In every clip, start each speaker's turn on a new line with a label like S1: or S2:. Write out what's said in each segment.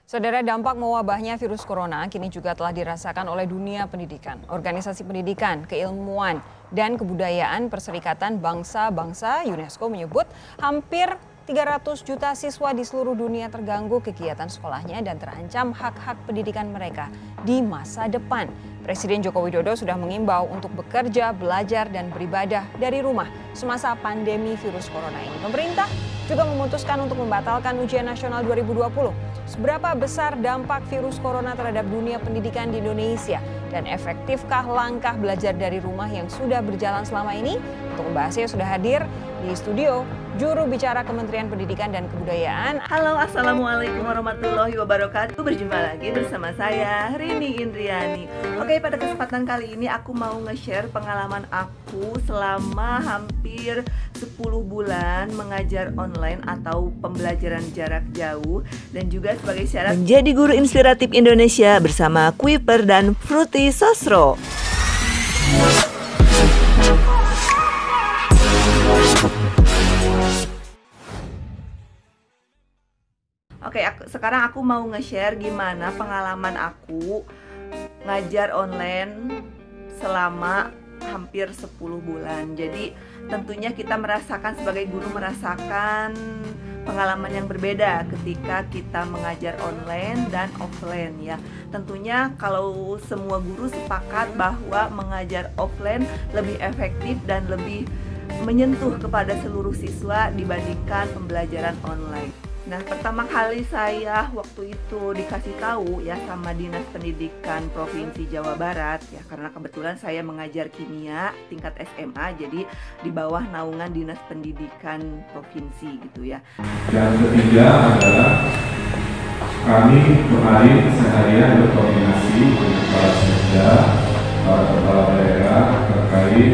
S1: Saudara, dampak mewabahnya virus corona kini juga telah dirasakan oleh dunia pendidikan, organisasi pendidikan, keilmuan, dan kebudayaan Perserikatan Bangsa-Bangsa UNESCO menyebut hampir 300 juta siswa di seluruh dunia terganggu kegiatan sekolahnya dan terancam hak-hak pendidikan mereka di masa depan. Presiden Joko Widodo sudah mengimbau untuk bekerja, belajar, dan beribadah dari rumah semasa pandemi virus corona ini. Pemerintah juga memutuskan untuk membatalkan ujian nasional 2020. Seberapa besar dampak virus corona terhadap dunia pendidikan di Indonesia dan efektifkah langkah belajar dari rumah yang sudah berjalan selama ini? Untuk membahasnya sudah hadir di studio juru bicara Kementerian Pendidikan dan Kebudayaan.
S2: Halo, assalamualaikum warahmatullahi wabarakatuh. Berjumpa lagi bersama saya Rini Indriani. Oke, pada kesempatan kali ini aku mau nge-share pengalaman aku selama hampir 10 bulan mengajar online atau pembelajaran jarak jauh, dan juga sebagai syarat menjadi guru inspiratif Indonesia bersama Kuiper dan Fruity Sosro. Oke, sekarang aku mau nge-share gimana pengalaman aku ngajar online selama hampir 10 bulan. Jadi tentunya kita sebagai guru merasakan pengalaman yang berbeda ketika kita mengajar online dan offline ya. Tentunya kalau semua guru sepakat bahwa mengajar offline lebih efektif dan lebih menyentuh kepada seluruh siswa dibandingkan pembelajaran online. Nah, pertama kali saya waktu itu dikasih tahu ya sama Dinas Pendidikan Provinsi Jawa Barat ya, karena kebetulan saya mengajar kimia tingkat SMA, jadi di bawah naungan Dinas Pendidikan Provinsi gitu ya.
S3: Yang ketiga adalah kami kemarin seharian berkoordinasi dengan para sekda, para kepala daerah terkait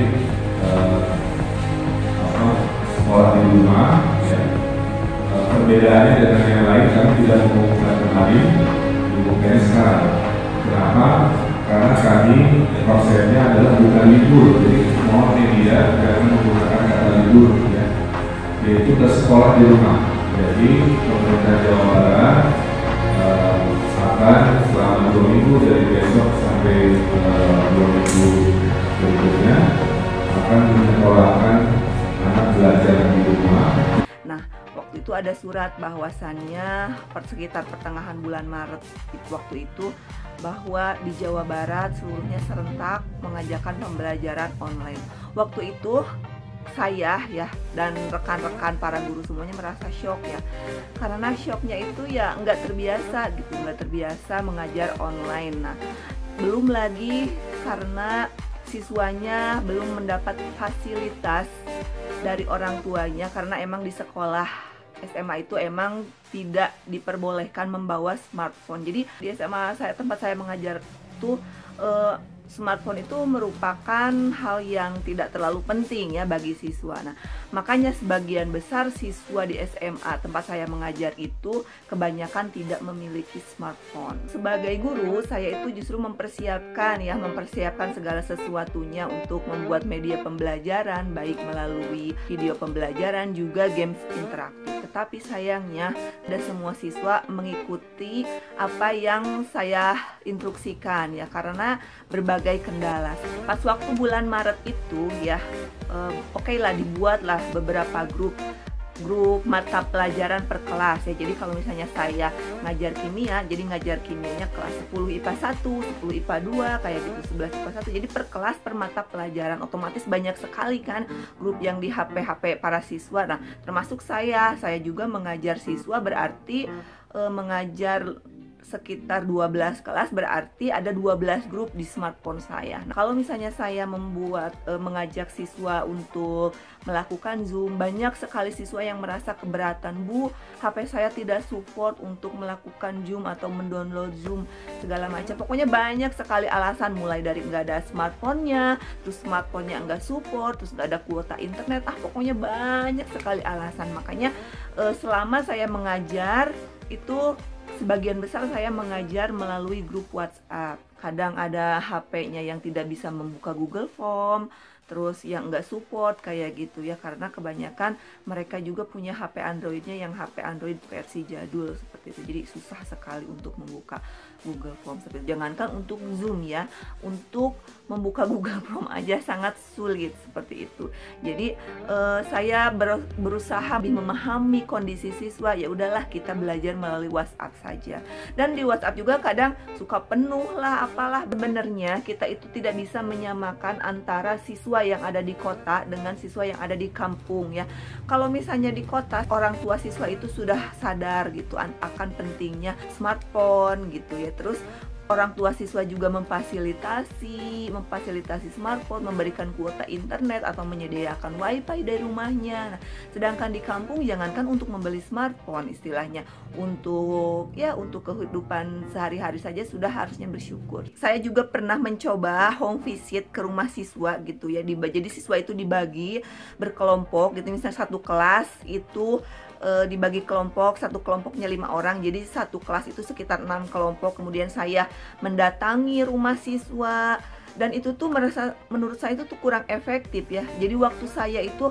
S3: sekolah di rumah ya. Perbedaannya dengan yang lain, kami tidak mengumumkan kemarin, diumumkannya sekarang. Kenapa? Karena kami konsepnya adalah bukan libur, jadi mohon media jangan menggunakan kata libur ya, yaitu ke sekolah di rumah. Jadi pemerintah Jawa Barat akan selama 2 minggu dari besok sampai 2 minggu berikutnya akan menyekolahkan anak belajar di rumah.
S2: Nah, waktu itu ada surat bahwasannya sekitar pertengahan bulan Maret waktu itu bahwa di Jawa Barat seluruhnya serentak mengajarkan pembelajaran online. Waktu itu saya ya dan rekan-rekan para guru semuanya merasa shock ya, karena shocknya itu ya nggak terbiasa mengajar online. Nah, belum lagi karena siswanya belum mendapat fasilitas dari orang tuanya, karena emang di sekolah SMA itu emang tidak diperbolehkan membawa smartphone. Jadi di SMA saya, tempat saya mengajar tuh smartphone itu merupakan hal yang tidak terlalu penting ya bagi siswa. Nah, makanya sebagian besar siswa di SMA tempat saya mengajar itu kebanyakan tidak memiliki smartphone. Sebagai guru, saya itu justru mempersiapkan segala sesuatunya untuk membuat media pembelajaran, baik melalui video pembelajaran juga games interaktif. Tetapi sayangnya tidak semua siswa mengikuti apa yang saya instruksikan ya, karena berbagai kendala. Pas waktu bulan Maret itu ya, okelah dibuatlah beberapa grup mata pelajaran per kelas ya. Jadi kalau misalnya saya ngajar kimia, jadi ngajar kimianya kelas 10 IPA 1, 10 IPA 2 kayak gitu, 11 IPA 1. Jadi per kelas per mata pelajaran, otomatis banyak sekali kan grup yang di HP para siswa. Nah, termasuk saya juga mengajar siswa, berarti mengajar sekitar 12 kelas, berarti ada 12 grup di smartphone saya. Nah, kalau misalnya saya mengajak siswa untuk melakukan Zoom, banyak sekali siswa yang merasa keberatan, Bu, HP saya tidak support untuk melakukan Zoom atau mendownload Zoom segala macam. Pokoknya banyak sekali alasan, mulai dari nggak ada smartphone-nya, terus smartphone-nya nggak support, terus nggak ada kuota internet, pokoknya banyak sekali alasan. Makanya selama saya mengajar itu sebagian besar saya mengajar melalui grup WhatsApp. Kadang ada HP-nya yang tidak bisa membuka Google Form, terus yang nggak support kayak gitu ya, karena kebanyakan mereka juga punya HP Androidnya yang HP Android versi jadul seperti itu, jadi susah sekali untuk membuka Google Chrome seperti itu. Jangankan untuk Zoom ya, untuk membuka Google Chrome aja sangat sulit seperti itu. Jadi saya berusaha memahami kondisi siswa, ya udahlah kita belajar melalui WhatsApp saja. Dan di WhatsApp juga kadang suka penuh lah apalah. Sebenarnya kita itu tidak bisa menyamakan antara siswa yang ada di kota dengan siswa yang ada di kampung ya. Kalau misalnya di kota, orang tua siswa itu sudah sadar gitu akan pentingnya smartphone gitu ya. Terus orang tua siswa juga memfasilitasi smartphone, memberikan kuota internet atau menyediakan wifi dari rumahnya. Nah, sedangkan di kampung jangankan untuk membeli smartphone istilahnya, untuk kehidupan sehari-hari saja sudah harusnya bersyukur. Saya juga pernah mencoba home visit ke rumah siswa gitu ya. Jadi siswa itu dibagi berkelompok gitu, misalnya satu kelas itu dibagi kelompok, satu kelompoknya 5 orang, jadi satu kelas itu sekitar 6 kelompok. Kemudian saya mendatangi rumah siswa, dan itu tuh menurut saya itu tuh kurang efektif ya. Jadi waktu saya itu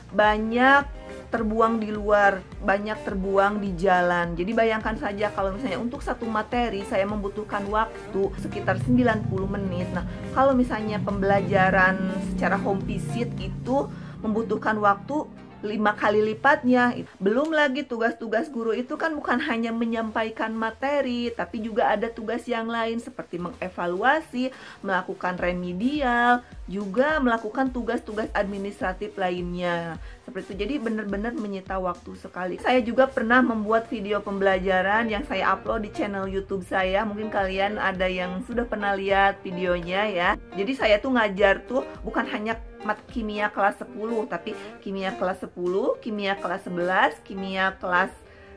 S2: banyak terbuang di luar, banyak terbuang di jalan. Jadi bayangkan saja kalau misalnya untuk satu materi saya membutuhkan waktu sekitar 90 menit. Nah, kalau misalnya pembelajaran secara home visit itu membutuhkan waktu 5 kali lipatnya. Belum lagi tugas-tugas guru itu kan bukan hanya menyampaikan materi, tapi juga ada tugas yang lain seperti mengevaluasi, melakukan remedial, juga melakukan tugas-tugas administratif lainnya. Seperti itu, jadi benar-benar menyita waktu sekali. Saya juga pernah membuat video pembelajaran yang saya upload di channel YouTube saya. Mungkin kalian ada yang sudah pernah lihat videonya ya. Jadi saya tuh ngajar tuh bukan hanya kimia kelas 10, tapi kimia kelas 10, kimia kelas 11, kimia kelas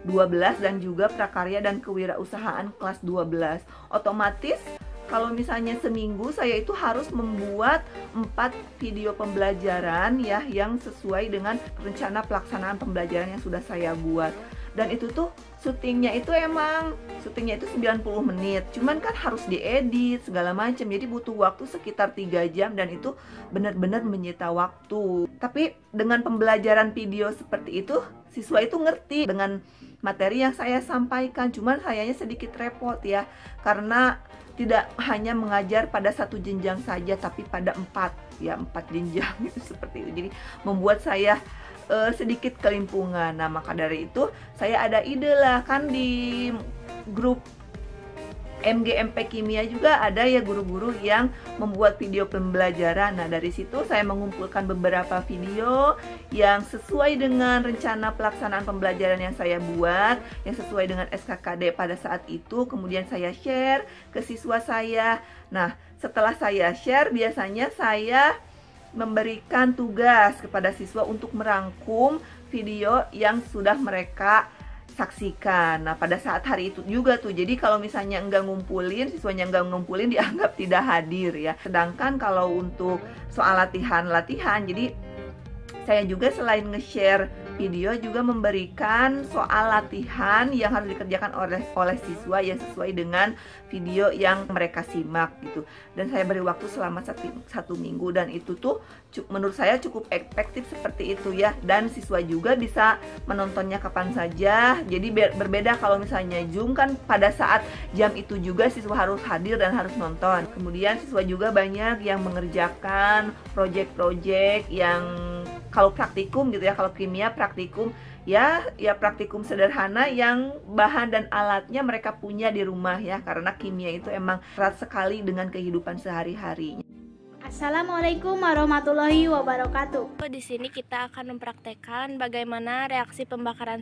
S2: 12, dan juga prakarya dan kewirausahaan kelas 12. Otomatis kalau misalnya seminggu saya itu harus membuat 4 video pembelajaran ya, yang sesuai dengan rencana pelaksanaan pembelajaran yang sudah saya buat. Dan itu tuh syutingnya itu 90 menit, cuman kan harus diedit segala macam, jadi butuh waktu sekitar 3 jam, dan itu benar-benar menyita waktu. Tapi dengan pembelajaran video seperti itu, siswa itu ngerti dengan materi yang saya sampaikan. Cuman sayanya sedikit repot ya, karena tidak hanya mengajar pada satu jenjang saja, tapi pada 4 jenjang itu seperti itu. Jadi membuat saya sedikit kelimpungan. Nah, maka dari itu saya ada ide lah, kan di grup MGMP Kimia juga ada ya guru-guru yang membuat video pembelajaran. Nah, dari situ saya mengumpulkan beberapa video yang sesuai dengan rencana pelaksanaan pembelajaran yang saya buat, yang sesuai dengan SKKD pada saat itu. Kemudian saya share ke siswa saya. Nah, setelah saya share, biasanya saya memberikan tugas kepada siswa untuk merangkum video yang sudah mereka saksikan. Nah, pada saat hari itu juga tuh, jadi kalau misalnya siswanya enggak ngumpulin, dianggap tidak hadir ya. Sedangkan kalau untuk soal latihan, jadi saya juga selain nge-share video juga memberikan soal latihan yang harus dikerjakan oleh siswa yang sesuai dengan video yang mereka simak gitu. Dan saya beri waktu selama satu minggu, dan itu tuh menurut saya cukup efektif seperti itu ya. Dan siswa juga bisa menontonnya kapan saja. Jadi berbeda kalau misalnya Zoom kan pada saat jam itu juga siswa harus hadir dan harus nonton. Kemudian siswa juga banyak yang mengerjakan project-project yang kalau praktikum gitu ya, kalau kimia praktikum ya praktikum sederhana yang bahan dan alatnya mereka punya di rumah ya, karena kimia itu emang erat sekali dengan kehidupan sehari-harinya.
S4: Assalamualaikum warahmatullahi wabarakatuh. Di sini kita akan mempraktekkan bagaimana reaksi pembakaran.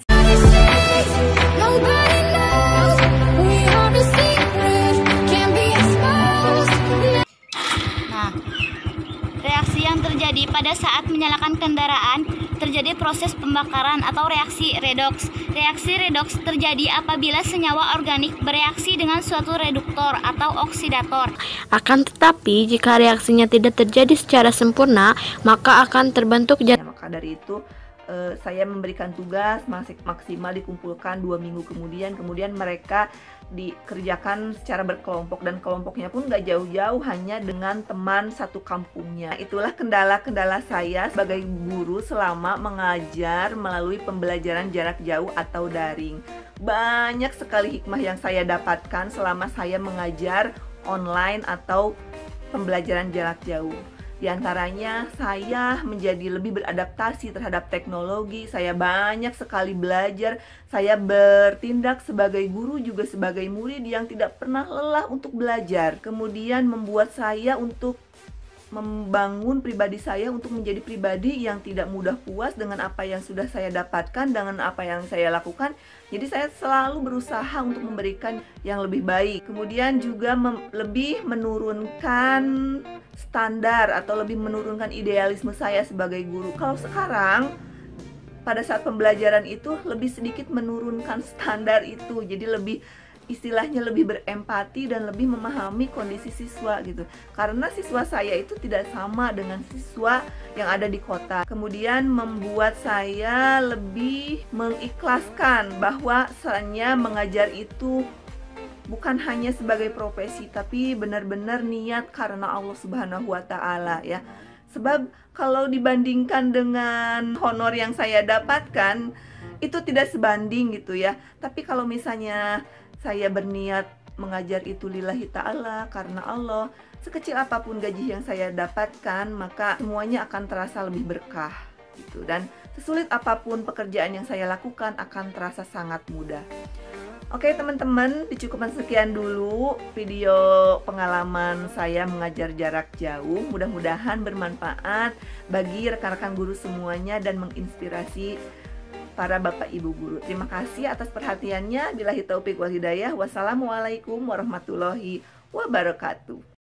S4: Nah, reaksi yang terjadi pada saat menyalakan kendaraan terjadi proses pembakaran atau reaksi redoks. Reaksi redoks terjadi apabila senyawa organik bereaksi dengan suatu reduktor atau oksidator. Akan tetapi jika reaksinya tidak terjadi secara sempurna, maka akan terbentuk
S2: Maka dari itu saya memberikan tugas maksimal dikumpulkan 2 minggu kemudian mereka dikerjakan secara berkelompok, dan kelompoknya pun gak jauh-jauh, hanya dengan teman satu kampungnya. Itulah kendala-kendala saya sebagai guru selama mengajar melalui pembelajaran jarak jauh atau daring. Banyak sekali hikmah yang saya dapatkan selama saya mengajar online atau pembelajaran jarak jauh. Di antaranya saya menjadi lebih beradaptasi terhadap teknologi, saya banyak sekali belajar, saya bertindak sebagai guru juga sebagai murid yang tidak pernah lelah untuk belajar. Kemudian membuat saya untuk membangun pribadi saya untuk menjadi pribadi yang tidak mudah puas dengan apa yang sudah saya dapatkan, dengan apa yang saya lakukan. Jadi saya selalu berusaha untuk memberikan yang lebih baik. Kemudian juga lebih menurunkan standar atau lebih menurunkan idealisme saya sebagai guru. Kalau sekarang pada saat pembelajaran itu lebih sedikit menurunkan standar itu, jadi lebih istilahnya lebih berempati dan lebih memahami kondisi siswa gitu. Karena siswa saya itu tidak sama dengan siswa yang ada di kota. Kemudian membuat saya lebih mengikhlaskan bahwa saya mengajar itu bukan hanya sebagai profesi, tapi benar-benar niat karena Allah Subhanahu wa Ta'ala ya. Sebab kalau dibandingkan dengan honor yang saya dapatkan, itu tidak sebanding gitu ya. Tapi kalau misalnya saya berniat mengajar itu lillahi ta'ala, karena Allah, sekecil apapun gaji yang saya dapatkan, maka semuanya akan terasa lebih berkah gitu. Dan sesulit apapun pekerjaan yang saya lakukan akan terasa sangat mudah. Oke teman-teman, dicukupkan sekian dulu video pengalaman saya mengajar jarak jauh. Mudah-mudahan bermanfaat bagi rekan-rekan guru semuanya dan menginspirasi para bapak ibu guru. Terima kasih atas perhatiannya. Billahi taufik wal hidayah. Wassalamualaikum warahmatullahi wabarakatuh.